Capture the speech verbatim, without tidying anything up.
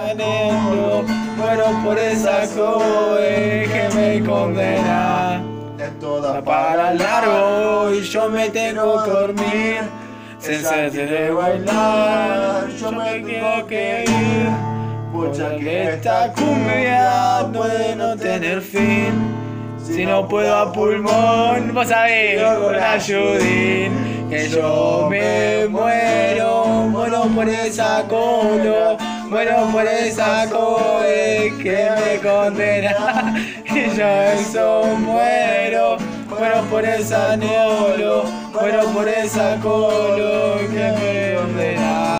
negro, muero por esa coe que me condena. Esto da Para largo y yo me tengo que dormir. Sensación de bailar, yo me tengo que ir. Pucha que Esta cumbia puede no tener fin. Si no puedo a pulmón, vos sabés, con ayudín. Que yo me muero, muero por esa colo, muero por esa coe que me condena. Y yo eso muero, muero por esa neolo, muero por esa colo que me condena.